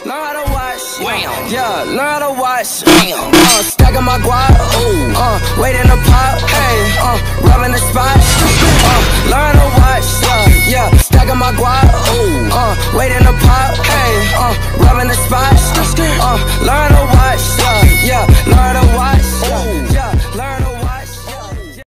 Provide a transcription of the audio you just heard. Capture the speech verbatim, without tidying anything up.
Learn how to watch. Wham. Yeah, learn how to watch. Damn. Uh, stacking my guap. Ooh. Uh,